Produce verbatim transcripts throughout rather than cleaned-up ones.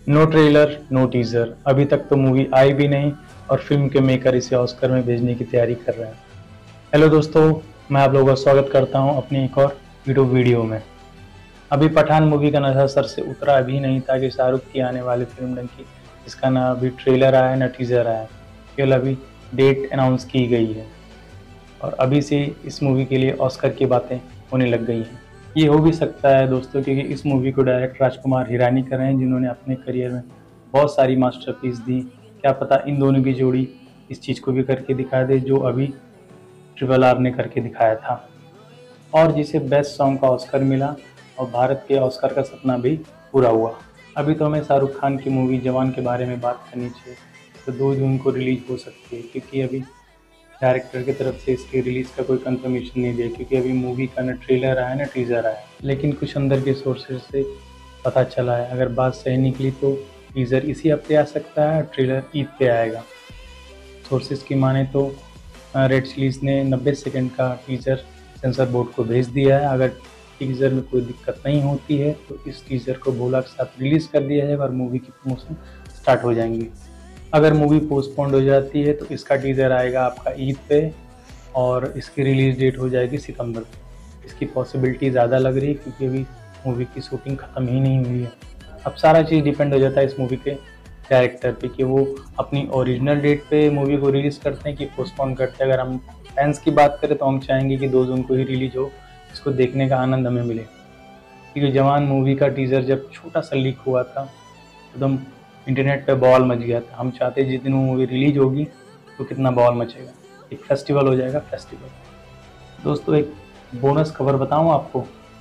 No trailer no teaser, अभी तक तो मूवी आई भी नहीं और फिल्म के मेकर इसे ऑस्कर में भेजने की तैयारी कर रहे हैं। हेलो दोस्तों, मैं आप लोगों का स्वागत करता हूं अपनी एक और वीडियो वीडियो में। अभी पठान मूवी का नशा सर से उतरा भी नहीं था कि शाहरुख की आने वाली फिल्म डंकी, इसका ना अभी ट्रेलर आया ना टीजर आया, केवल अभी डेट अनाउंस की गई है और अभी से इस मूवी के लिए ऑस्कर की बातें होने लग गई हैं। ये हो भी सकता है दोस्तों, क्योंकि इस मूवी को डायरेक्ट राजकुमार हिरानी कर रहे हैं, जिन्होंने अपने करियर में बहुत सारी मास्टरपीस दी। क्या पता इन दोनों की जोड़ी इस चीज़ को भी करके दिखा दे जो अभी ट्रिपल आर ने करके दिखाया था, और जिसे बेस्ट सॉन्ग का ऑस्कर मिला और भारत के ऑस्कर का सपना भी पूरा हुआ। अभी तो हमें शाहरुख खान की मूवी जवान के बारे में बात करनी चाहिए, तो दो जून को रिलीज हो सकती है, क्योंकि अभी डायरेक्टर की तरफ से इसके रिलीज़ का कोई कंफर्मेशन नहीं दिया, क्योंकि अभी मूवी का ना ट्रेलर आया ना टीज़र आया। लेकिन कुछ अंदर के सोर्सेज से पता चला है, अगर बात सही निकली तो टीज़र इसी हफ्ते आ सकता है और ट्रेलर ईद पे आएगा। सोर्सेज की माने तो रेड चिलीज ने नब्बे सेकंड का टीज़र सेंसर बोर्ड को भेज दिया है। अगर टीज़र में कोई दिक्कत नहीं होती है तो इस टीज़र को बोला के साथ रिलीज़ कर दिया जाएगा और मूवी की प्रमोशन स्टार्ट हो जाएंगी। अगर मूवी पोस्टपोन्ड हो जाती है तो इसका टीज़र आएगा आपका ईद पे और इसकी रिलीज़ डेट हो जाएगी सितंबर पे। इसकी पॉसिबिलिटी ज़्यादा लग रही है, क्योंकि अभी मूवी की शूटिंग ख़त्म ही नहीं हुई है। अब सारा चीज़ डिपेंड हो जाता है इस मूवी के डायरेक्टर पे कि वो अपनी ओरिजिनल डेट पे मूवी को रिलीज़ करते हैं कि पोस्टपोन करते हैं। अगर हम फैंस की बात करें तो हम चाहेंगे कि दो जून को ही रिलीज हो, इसको देखने का आनंद हमें मिले, क्योंकि जवान मूवी का टीज़र जब छोटा सा लीक हुआ था एकदम इंटरनेट पे बॉल मच गया था। हम चाहते हैं जिस दिन वो मूवी रिलीज होगी तो कितना बॉल मचेगा, एक फेस्टिवल हो जाएगा फेस्टिवल। दोस्तों एक बोनस खबर बताऊं आपको,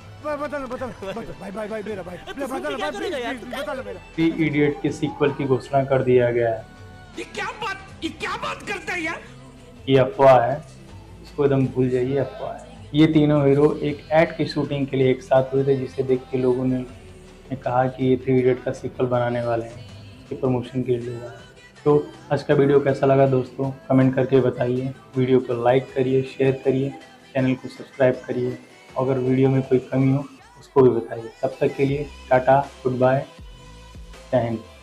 थ्री इडियट के सीक्वल की घोषणा कर दिया गया है। ये क्या बात ये क्या बात करता है यार। ये अफवाह है, इसको एकदम भूल जाइए, अफवाह है। ये तीनों हीरो एक एड की शूटिंग के लिए एक साथ हुए थे, जिसे देख के लोगों ने, ने कहा कि ये थ्री इडियट का सीक्वल बनाने वाले हैं, इसके प्रमोशन के लिए हुआ है। तो आज का वीडियो कैसा लगा दोस्तों, कमेंट करके बताइए। वीडियो को लाइक करिए, शेयर करिए, चैनल को सब्सक्राइब करिए। अगर वीडियो में कोई कमी हो उसको भी बताइए। तब तक के लिए टाटा, गुड बाय, जय हिंद।